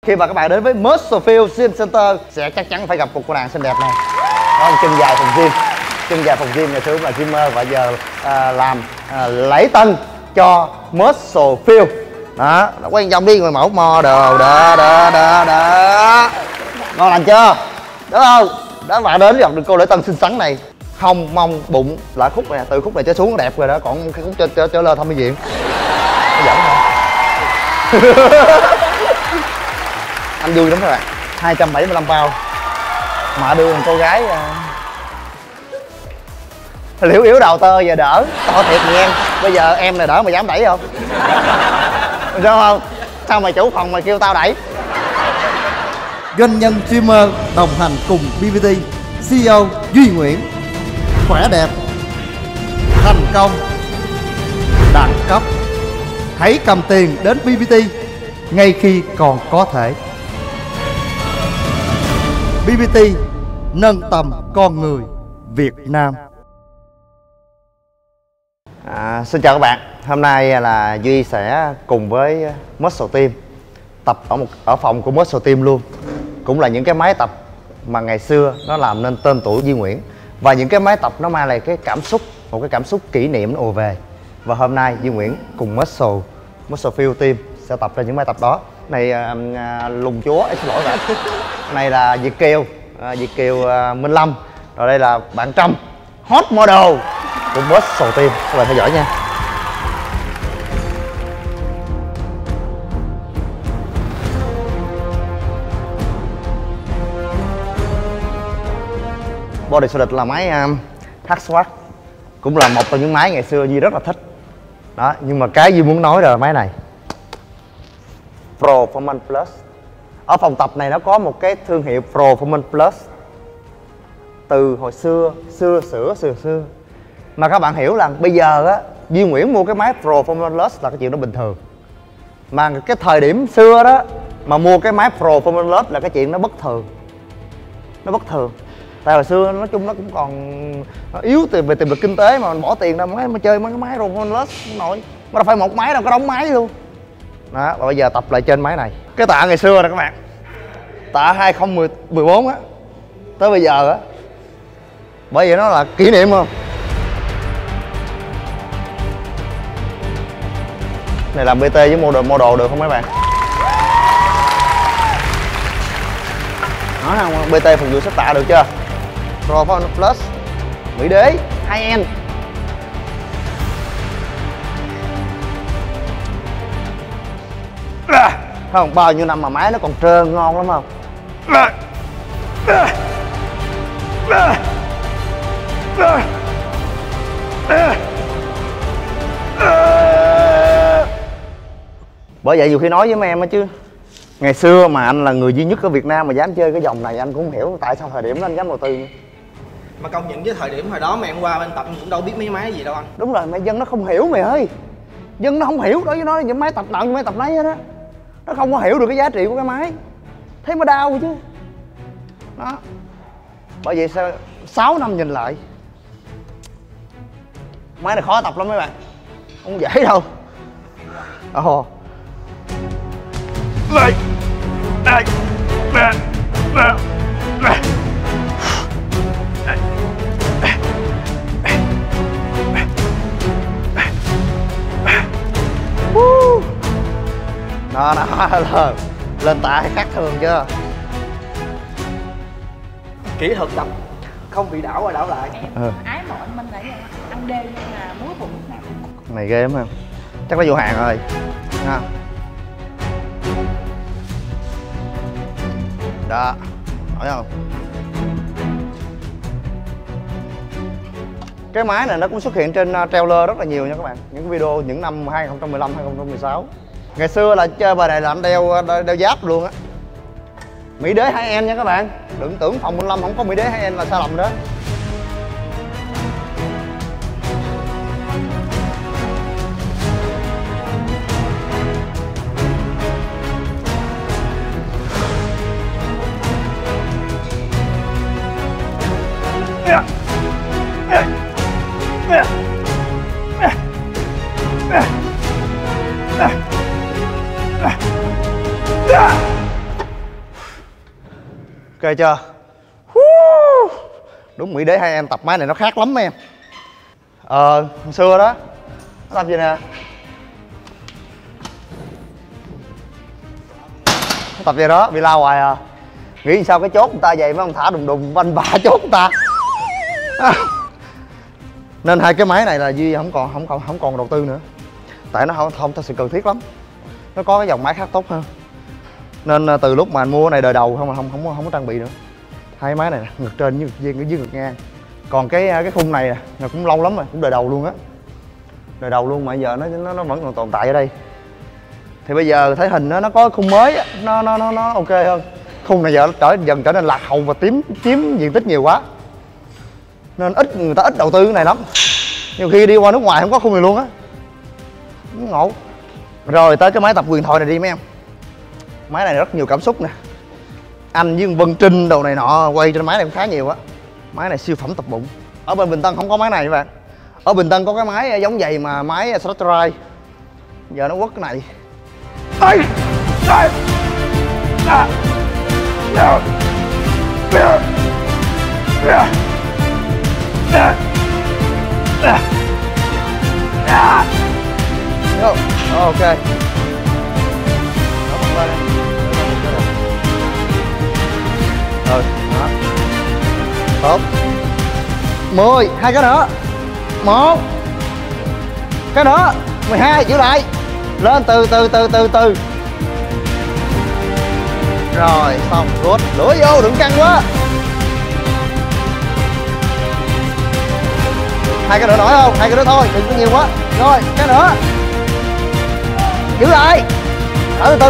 Khi mà các bạn đến với Musclefield Gym Center sẽ chắc chắn phải gặp một cô nàng xinh đẹp này. Có một chân dài phòng gym. Chân dài phòng gym ngày xưa cũng là gymmer và giờ làm lễ tân cho Musclefield. Đó, quay vòng đi người mẫu model đó. Ngon lành chưa? Đúng không? Đó, bạn đến gặp được cô lễ tân xinh xắn này. Hông, mông, bụng là khúc này, từ khúc này trở xuống nó đẹp rồi đó, còn cái khúc trở lên thăm mỹ viện. Nó dẫn hả? Anh vui lắm các bạn. 275 pound mà đưa một cô gái liễu yếu đầu tơ giờ đỡ to thiệt nha. Bây giờ em này đỡ mà dám đẩy không? Sao không? Sao mày chủ phòng mày kêu tao đẩy? Doanh nhân streamer đồng hành cùng BBT, CEO Duy Nguyễn. Khỏe đẹp, thành công, đẳng cấp. Hãy cầm tiền đến BBT ngay khi còn có thể. BBT nâng tầm con người Việt Nam. Xin chào các bạn. Hôm nay là Duy sẽ cùng với Muscle Team tập ở phòng của Muscle Team luôn. Cũng là những cái máy tập mà ngày xưa nó làm nên tên tuổi Duy Nguyễn. Và những cái máy tập nó mang lại cái cảm xúc, một cái cảm xúc kỷ niệm nó ùa về. Và hôm nay Duy Nguyễn cùng Musclefield Team sẽ tập ra những máy tập đó. Này Lùng Chúa, xin lỗi bạn. Này là Việt Kiều Minh Lâm. Rồi đây là bạn Trâm, hot model của Muscle Team. Các bạn theo dõi nha. Body Solid là máy hack squat, cũng là một trong những máy ngày xưa Duy rất là thích. Đó, nhưng mà cái Duy muốn nói là máy này Performance Plus. Ở phòng tập này nó có một cái thương hiệu Performance Plus từ hồi xưa mà các bạn hiểu là bây giờ á, Duy Nguyễn mua cái máy Performance Plus là cái chuyện đó bình thường. Mà cái thời điểm xưa đó mà mua cái máy Performance Plus là cái chuyện nó bất thường. Nó bất thường. Tại hồi xưa nói chung nó cũng còn yếu về tiềm lực kinh tế mà mình bỏ tiền ra mà chơi mấy cái máy Performance Plus nổi. Mà đâu phải một máy đâu, có đống máy luôn. Đó, và bây giờ tập lại trên máy này. Cái tạ ngày xưa nè các bạn, tạ 2014 á tới bây giờ á, bởi vậy nó là kỷ niệm không. Này làm BT với model được không mấy bạn? Nói không, BT phục vụ sắp tạ được chưa? Performance Plus Mỹ Đế 2N. Không, bao nhiêu năm mà máy nó còn trơn ngon lắm không? Bởi vậy nhiều khi nói với mấy em á chứ, ngày xưa mà anh là người duy nhất ở Việt Nam mà dám chơi cái dòng này, anh cũng không hiểu tại sao thời điểm đó anh dám đầu tư. Mà công nhận với thời điểm hồi đó mà em qua bên tập cũng đâu biết mấy máy gì đâu anh. Đúng rồi, mày dân nó không hiểu mày ơi. Dân nó không hiểu, đối với nó những máy tập nặng, những máy tập nấy hết á. Nó không có hiểu được cái giá trị của cái máy. Thế mà đau chứ. Đó. Bởi vậy sao 6 năm nhìn lại, máy này khó tập lắm mấy bạn. Không dễ đâu. Ồ. Đây. Đây. Đây. Đây. Đây. Đó, lên tạ khác thường chưa? Kỹ thuật tập không bị đảo qua đảo lại. Em ái mộ anh Minh là ăn đêm nhưng mà muối bụng lúc nào cũng. Này ghê lắm không? Chắc nó vô hàng rồi ha. Đó, hỏi không? Cái máy này nó cũng xuất hiện trên trailer rất là nhiều nha các bạn. Những cái video những năm 2015, 2016. Ngày xưa là chơi bài này là anh đeo giáp luôn á. Mỹ Đế 2N nha các bạn. Đừng tưởng phòng 15 không có Mỹ Đế 2N là sai lầm đó. Ok chưa? Đúng Mỹ Đế hai em tập máy này nó khác lắm em. Hồi xưa đó nó tập gì nè, nó tập gì đó bị lao hoài à. Nghĩ sao cái chốt người ta vậy mấy ông thả đùng đùng banh bả chốt người ta. Nên hai cái máy này là Duy không còn đầu tư nữa, tại nó không thật sự cần thiết lắm. Nó có cái dòng máy khác tốt hơn. Nên từ lúc mà anh mua cái này đời đầu không có trang bị nữa. Hai máy này ngực trên với ngực ngang. Còn cái khung này là cũng lâu lắm rồi, cũng đời đầu luôn á. Đời đầu luôn mà giờ nó vẫn còn tồn tại ở đây. Thì bây giờ thấy hình nó có khung mới á, nó ok hơn. Khung này giờ dần trở nên lạc hậu và chiếm diện tích nhiều quá. Nên người ta ít đầu tư cái này lắm. Nhiều khi đi qua nước ngoài không có khung này luôn á. Ngộ. Rồi tới cái máy tập huyền thoại này đi mấy em. Máy này rất nhiều cảm xúc nè. Anh với Vân Trinh đồ này nọ quay trên máy này cũng khá nhiều á. Máy này siêu phẩm tập bụng. Ở bên Bình Tân không có máy này các bạn. Ở Bình Tân có cái máy giống vậy mà máy Straterai. Giờ nó quất cái này. Ê! Ê! À! No! No! No! No! Ok. Nó bật lên. Rồi, đó. Tốt. 10, hai cái nữa. 1. Cái nữa, 12, giữ lại. Lên từ. Rồi, xong, good. Lửa vô, đừng căng quá. Hai cái nữa nổi không? Hai cái nữa thôi, đừng có nhiều quá. Rồi, cái nữa. Giữ lại. Từ.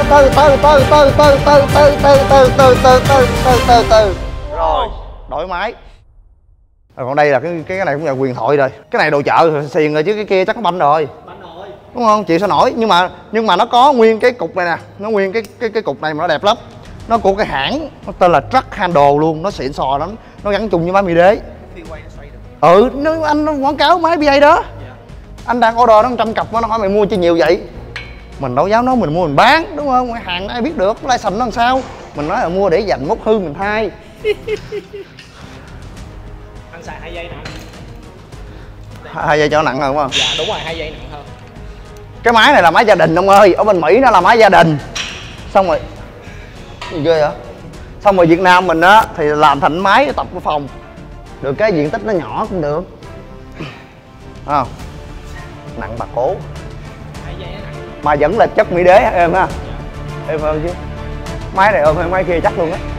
Rồi, đổi máy. Còn đây là cái này cũng là huyền thoại rồi. Cái này đồ chợ xiền rồi chứ cái kia chắc có banh rồi. Đúng không? Chị sao nổi, nhưng mà nó có nguyên cái cục này nè, nó nguyên cái cục này mà nó đẹp lắm. Nó của cái hãng nó tên là Truck Handle luôn, nó xịn sò lắm, nó gắn chung với máy Mỹ Đế. Anh quảng cáo máy BA đó. Anh đang order nó 100 cặp, nó hỏi mày mua chi nhiều vậy? Mình đâu dám nói mình mua mình bán, đúng không? Hàng ai biết được, license nó làm sao? Mình nói là mua để dành mốc hư mình thay. Anh xài 2 giây nặng. 2 giây cho nặng hơn đúng không? Dạ đúng rồi, 2 giây nặng hơn. Cái máy này là máy gia đình ông ơi, ở bên Mỹ nó là máy gia đình. Xong rồi gì ghê vậy? Xong rồi Việt Nam mình á thì làm thành máy tập của phòng. Được cái diện tích nó nhỏ cũng được. Không? Nặng bà cố. 2 giây nặng. Mà vẫn là chất Mỹ Đế em ha. Em hơn chứ. Máy này ôm hơn máy kia chắc luôn á.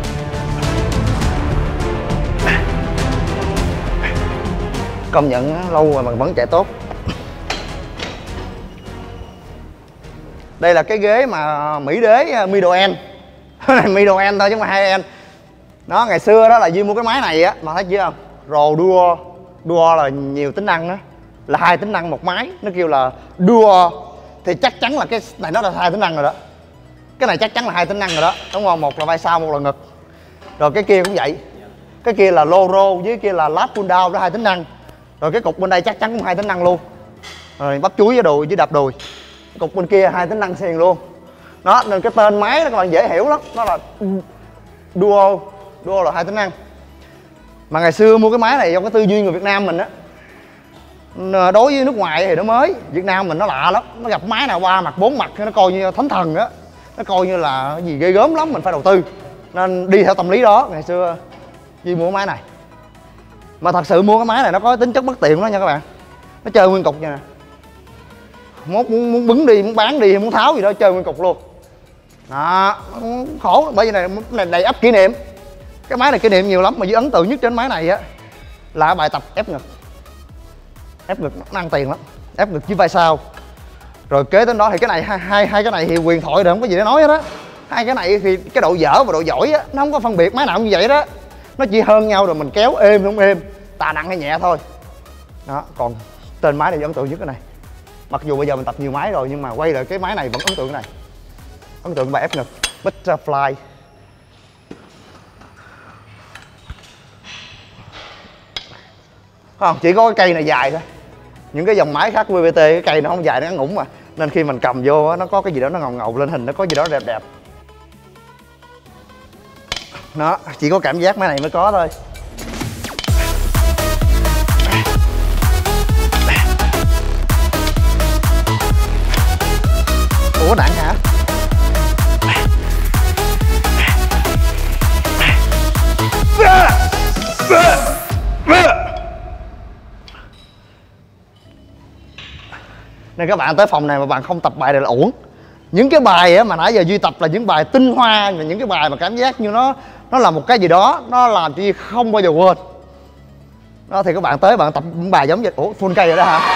Công nhận lâu rồi mà vẫn chạy tốt. Đây là cái ghế mà Mỹ Đế middle end. Cái này middle end thôi chứ không phải high end. Đó, ngày xưa đó là Duy mua cái máy này á, mà thấy chưa không? Rồi Duo là nhiều tính năng đó. Là 2 tính năng một máy, nó kêu là Duo. Thì chắc chắn là cái này nó là 2 tính năng rồi đó. Cái này chắc chắn là 2 tính năng rồi đó, đúng không? Một là vai sau, một là ngực. Rồi cái kia cũng vậy. Cái kia là Loro với kia là lat pull down, đó 2 tính năng. Rồi cái cục bên đây chắc chắn cũng 2 tính năng luôn. Rồi bắp chuối với đùi với đạp đùi. Cục bên kia 2 tính năng xiền luôn. Đó, nên cái tên máy đó các bạn dễ hiểu lắm. Nó là Duo là 2 tính năng. Mà ngày xưa mua cái máy này do cái tư duy người Việt Nam mình á. Đối với nước ngoài thì nó mới, Việt Nam mình nó lạ lắm. Nó gặp máy nào qua mặt 4 mặt nó coi như thánh thần á. Nó coi như là gì ghê gớm lắm, mình phải đầu tư. Nên đi theo tâm lý đó, ngày xưa Duy mua cái máy này. Mà thật sự mua cái máy này nó có tính chất bất tiện đó nha các bạn. Nó chơi nguyên cục nha nè. Mốt muốn bứng đi, muốn bán đi, muốn tháo gì đó chơi nguyên cục luôn. Đó, khổ bởi vì này đầy ắp kỷ niệm. Cái máy này kỷ niệm nhiều lắm mà Duy ấn tượng nhất trên máy này á là bài tập ép ngực. Ép ngực nó ăn tiền lắm, ép ngực với vai sau. Rồi kế đến đó thì cái này hai cái này thì huyền thoại rồi, không có gì để nói hết á. Hai cái này thì cái độ dở và độ giỏi á nó không có phân biệt máy nào cũng như vậy đó. Nó chỉ hơn nhau rồi mình kéo êm không êm, tà nặng hay nhẹ thôi. Đó, còn tên máy này ấn tượng nhất cái này. Mặc dù bây giờ mình tập nhiều máy rồi nhưng mà quay lại cái máy này vẫn ấn tượng cái này. Ấn tượng bài ép ngực Butterfly. Không, chỉ có cái cây này dài thôi. Những cái dòng máy khác VVT cái cây nó không dài, nó ngắn ngủn mà. Nên khi mình cầm vô nó có cái gì đó nó ngầu ngầu lên hình, nó có gì đó đẹp đẹp. Nó chỉ có cảm giác máy này mới có thôi. Ủa nặng hả? Nên các bạn tới phòng này mà bạn không tập bài này là uổng. Những cái bài á mà nãy giờ Duy tập là những bài tinh hoa, là những cái bài mà cảm giác như nó là một cái gì đó, nó làm cho Duy không bao giờ quên. Đó thì các bạn tới bạn tập những bài giống vậy. Ủa full cây rồi đó hả?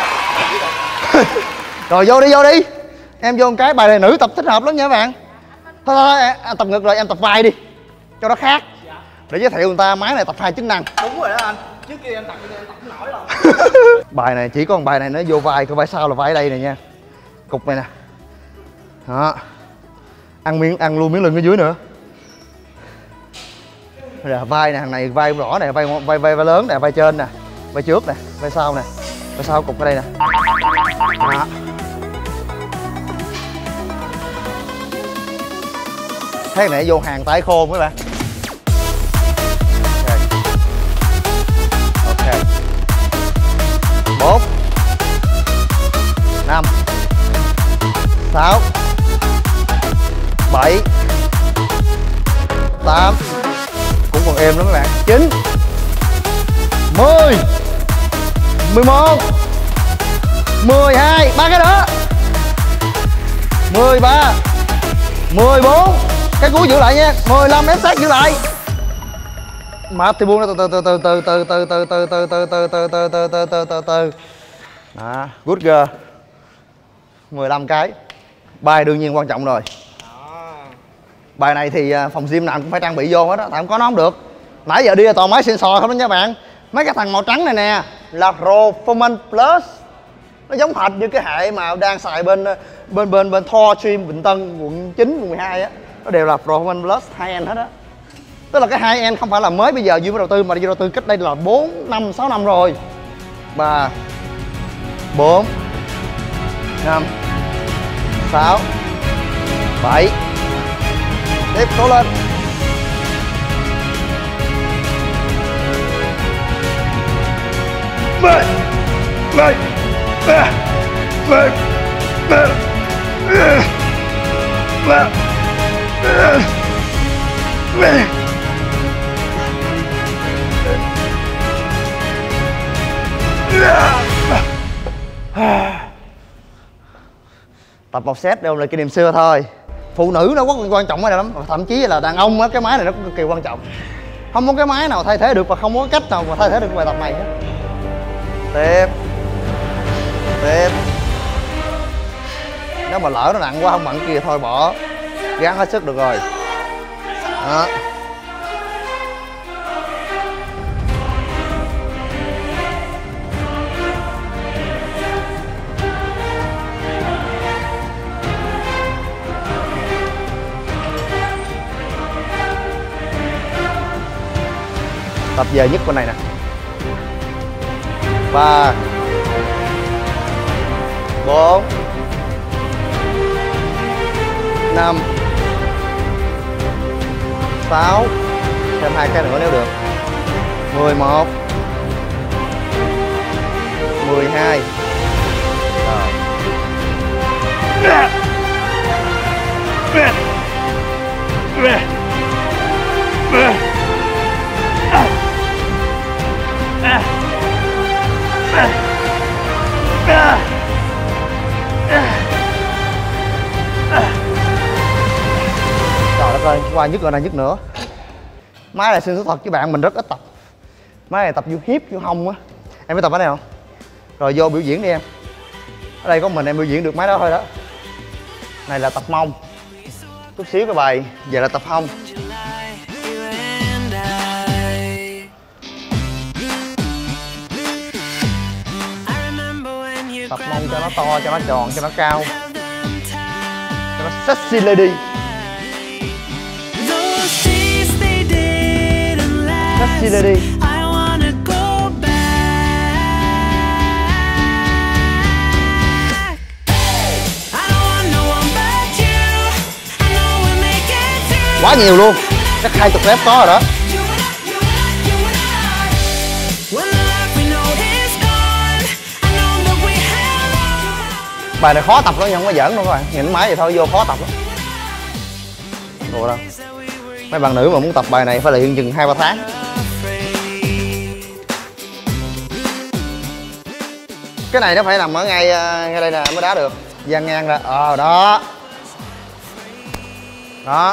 Rồi vô đi. Em vô một cái bài này nữ tập thích hợp lắm nha các bạn. Thôi em tập ngược lại, em tập vai đi cho nó khác. Để giới thiệu người ta máy này tập 2 chức năng. Đúng rồi đó anh. Trước kia em tập không nổi đâu. Bài này chỉ có một bài này nó vô vai, cái vai sau là vai ở đây này nha. Cục này nè. Đó. Ăn luôn miếng lưng ở dưới nữa. Rồi vai nè, thằng này vai rõ nè, vai lớn nè, vai trên nè, vai trước nè, vai sau nè. Vai sau cục ở đây nè. Đó. Thế này vô hàng tái khô mấy bạn. Ok. 4 5 6 7 8 cũng còn êm lắm các bạn. 9 10 11 12 ba cái nữa. 13 14 cái cuối giữ lại nha. 15 ép sát giữ lại. Mà thì buông ra từ. Đó, good girl. 15 cái. Bài đương nhiên quan trọng rồi. Bài này thì phòng gym nào cũng phải trang bị vô hết á, tại không có nó không được. Nãy giờ đi là toàn máy sensor không đó nha bạn. Mấy cái thằng màu trắng này nè là Performance Plus. Nó giống hệt như cái hệ mà đang xài bên Thor Gym Bình Tân quận 9, quận 12 á. Nó đều là Performance Plus high-end hết á. Tức là cái high-end không phải là mới bây giờ Duy mới đầu tư, mà Duy đầu tư cách đây là 4 năm 6 năm rồi. 3 4 5 6 7 tiếp cố lên. Tập một set đều là kỷ niệm xưa thôi. Phụ nữ nó rất quan trọng cái này lắm, thậm chí là đàn ông á, cái máy này nó cũng cực kỳ quan trọng. Không có cái máy nào thay thế được và không có cách nào mà thay thế được bài tập này hết. Tiếp. Nếu mà lỡ nó nặng quá không bằng kia thôi bỏ, gắng hết sức được rồi. Đó. Tập về nhất bên này nè. 3 4 5 6 thêm 2 cái nữa nếu được. 11 12 Trời đất ơi, qua nhức rồi này nhức nữa. Máy này xin thú thật với bạn, mình rất ít tập. Máy này tập vô hiếp, vô hông á. Em biết tập ở đây không? Rồi vô biểu diễn đi em. Ở đây có mình em biểu diễn được máy đó thôi đó. Này là tập mông. Chút xíu cái bài, giờ là tập hông. Tập mông cho nó to, cho nó tròn, cho nó cao, cho nó sexy lady. Sexy lady. Quá nhiều luôn. Chắc 20 rep có rồi đó. Bài này khó tập lắm nhưng không có giỡn đâu các bạn. Nhìn máy vậy thôi vô khó tập lắm. Đâu đâu. Mấy bạn nữ mà muốn tập bài này phải là hiện chừng 2-3 tháng. Cái này nó phải nằm ở ngay đây nè mới đá được. Dang ngang ra. Đó. Đó.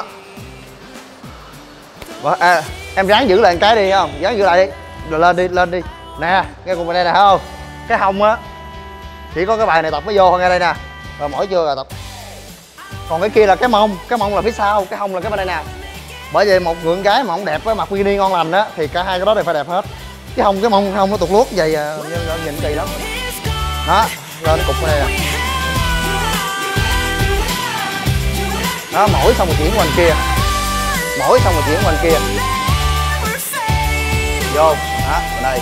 Em ráng giữ lại một cái đi không? Ráng giữ lại đi. Rồi lên đi. Nè, nghe cùng bên đây nè thấy không? Cái hông á. Chỉ có cái bài này tập mới vô ngay đây nè. Rồi mỏi chưa rồi tập. Còn cái kia là cái mông là phía sau, cái hông là cái bên đây nè. Bởi vậy một người con gái mà không đẹp với mặt bikini ngon lành á thì cả hai cái đó đều phải đẹp hết. Cái mông nó tuột luốt vậy nhìn kỳ lắm. Đó, lên cục bên đây nè. Đó, mỏi xong rồi chuyển qua bên kia. Vô, đó, bên đây.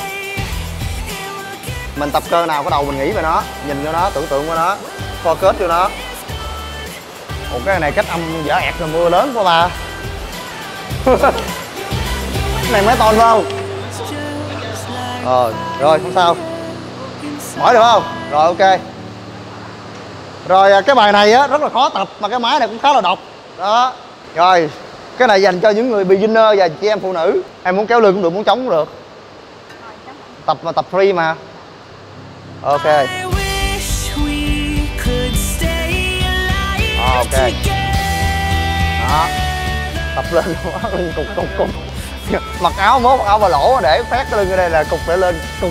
Mình tập cơ nào có đầu mình nghĩ về nó, nhìn vô nó, tưởng tượng vô nó, focus vô nó. Ủa cái này cách âm dở ẹt rồi mưa lớn quá bà. Cái này mới ton phải không? Rồi không sao. Mỏi được không? Rồi ok. Rồi cái bài này á rất là khó tập mà cái máy này cũng khá là độc. Đó. Rồi, cái này dành cho những người beginner và chị em phụ nữ. Em muốn kéo lưng cũng được, muốn chống cũng được. Tập free mà. Ok. Ok. Đó. Tập lên lưng cục. Mặc áo bà lỗ để phát cái lưng ở đây là cục để lên cục.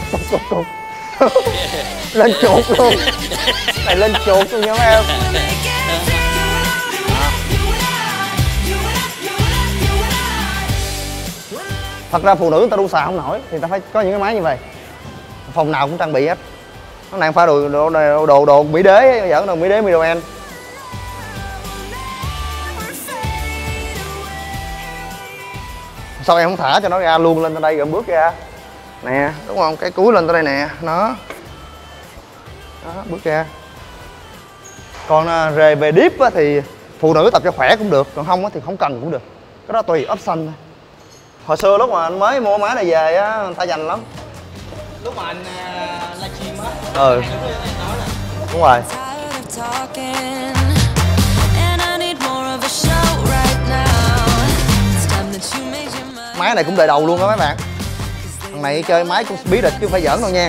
Lên chuột luôn. Này lên chuột luôn nha mấy em. Thật ra phụ nữ người ta đu xà không nổi thì ta phải có những cái máy như vậy. Phòng nào cũng trang bị hết. Nó này phải đồ mỹ đế, giỡn đâu mỹ đế Midoen. Sao em không thả cho nó ra luôn lên tới đây rồi bước ra. Nè, đúng không? Cái cuối lên tới đây nè, nó. Đó, bước ra. Còn về deep á, thì phụ nữ tập cho khỏe cũng được, còn không á, thì không cần cũng được. Cái đó tùy option thôi. Hồi xưa lúc mà anh mới mua máy này về á, người ta dành lắm. Lúc mà anh livestream á. Đúng rồi. Máy này cũng đời đầu luôn đó mấy bạn. Thằng này chơi máy cũng bí địch chứ không phải giỡn đâu nha.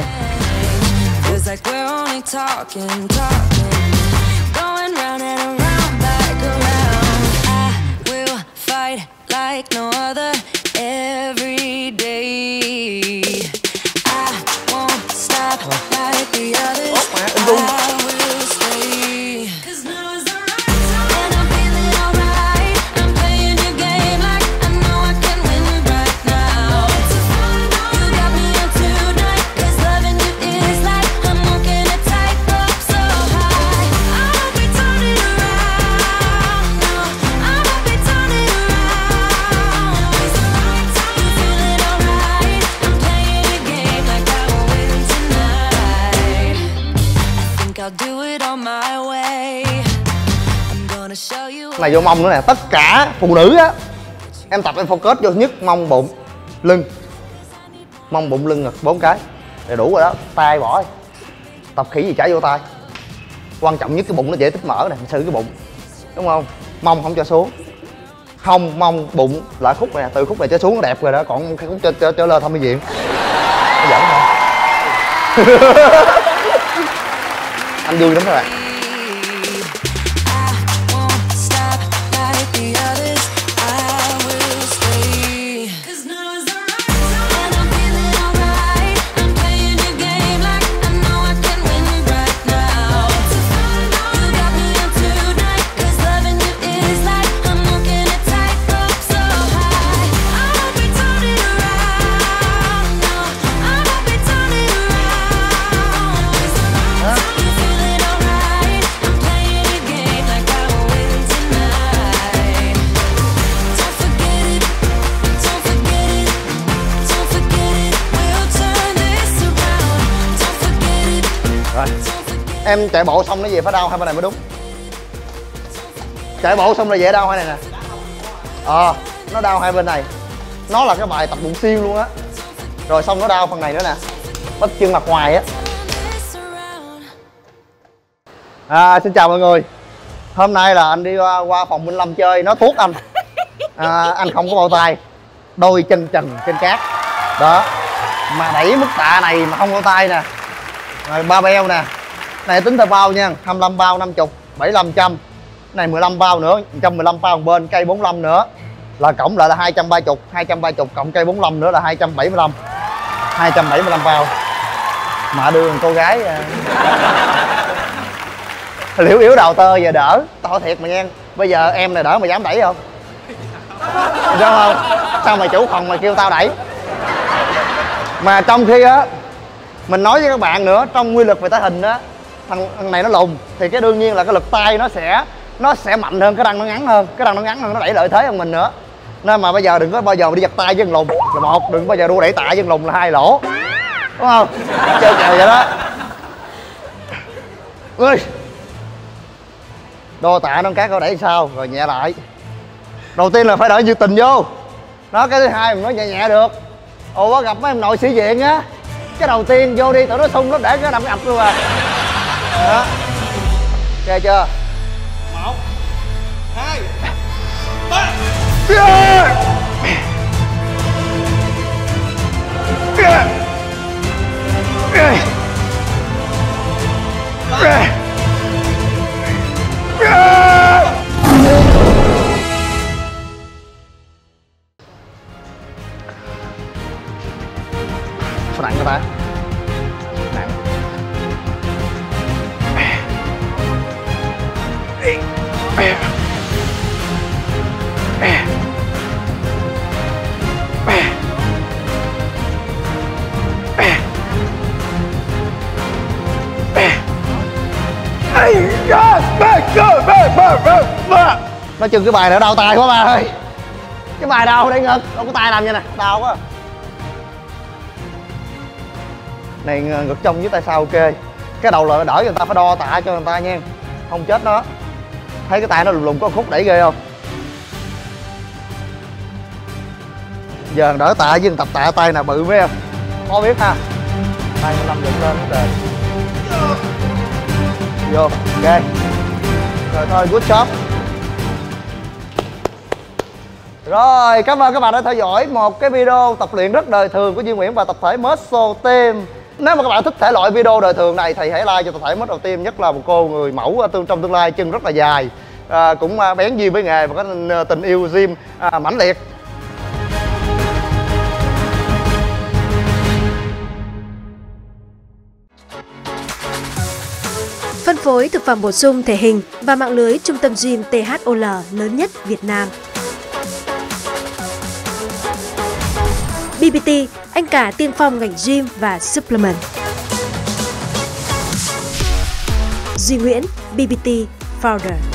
Này vô mông nữa nè, tất cả phụ nữ á em tập em focus vô nhất mông bụng lưng, mông bụng lưng ngực 4 cái đầy đủ rồi đó. Tay bỏ tập khỉ gì chả vô tay, quan trọng nhất cái bụng nó dễ tích mỡ nè, xử cái bụng đúng không? Mông không cho xuống, hông mông bụng lại khúc này, từ khúc này trở xuống nó đẹp rồi đó, còn cái khúc trở lên thăm bệnh viện nó giỡn thôi. Anh vui lắm các bạn. Em chạy bộ xong nó về phải đau hai bên này mới đúng. Chạy bộ xong là dễ đau hai này nè. nó đau hai bên này. Nó là cái bài tập bụng xuyên luôn á. Rồi xong nó đau phần này nữa nè, bắp chân mặt ngoài á. Xin chào mọi người. Hôm nay là anh đi qua phòng Minh Lâm chơi, nó thuốc anh. Anh không có bao tay, đôi chân trần trên cát đó, mà đẩy mức tạ này mà không bao tay nè. Rồi ba beo nè, này tính theo bao nha, 25 bao 50, 75 trăm, này 15 bao nữa, 115 bao một bên, cây 45 nữa là cộng lại là 230, 230 cộng cây 45 nữa là 275, 275 bao. Mà đưa cô gái liễu yếu đầu tơ giờ đỡ, tao thiệt mà nha. Bây giờ em này đỡ mà dám đẩy không? Sao không? Sao mày chủ phòng mày kêu tao đẩy? Mà trong khi á, mình nói với các bạn nữa, trong quy luật về thể hình á, thằng này nó lùn thì cái đương nhiên là cái lực tay nó sẽ mạnh hơn, cái răng nó ngắn hơn, cái răng nó ngắn hơn, nó đẩy lợi thế hơn mình nữa. Nên mà bây giờ đừng có bao giờ đi giật tay với thằng lùn là một, đừng bao giờ đua đẩy tạ với thằng lùn là hai lỗ, đúng không? Chơi kèo vậy đó. Ui, đo tạ nâng cát coi đẩy sao rồi nhẹ lại. Đầu tiên là phải đợi nhiệt tình vô đó, cái thứ hai mình nói nhẹ nhẹ được. Ồ, gặp mấy em nội sĩ diện á, cái đầu tiên vô đi tụi nó sung nó để cái nằm ập luôn à. Đó, ok chưa? 1 2 3. Sao nặng cho ta? Nặng. Nói chừng cái bài này đau tay quá ba ơi. Cái bài đau đây ngực, đâu có tay làm vậy nè, đau quá. Này ngực trong với tay sau ok. Cái đầu là đỡ người ta phải đo tạ cho người ta nha, không chết nó. Thấy cái tay nó lùng lùng có khúc đẩy ghê không? Giờ đỡ tạ với tập tạ tay nào bự mấy em, khó biết ha. Tay 15 dựng lên hết rồi. Vô, ok. Rồi thôi, good job. Rồi, cảm ơn các bạn đã theo dõi một cái video tập luyện rất đời thường của Duy Nguyễn và tập thể Muscle Team. Nếu mà các bạn thích thể loại video đời thường này thì hãy like cho tập thể Muscle Team, nhất là một cô người mẫu trong tương lai, chân rất là dài, cũng bén duyên với nghề và có tình yêu gym mãnh liệt. Phân phối thực phẩm bổ sung thể hình và mạng lưới trung tâm gym THOL lớn nhất Việt Nam. BBT, anh cả tiên phong ngành gym và supplement. Duy Nguyễn, BBT Founder.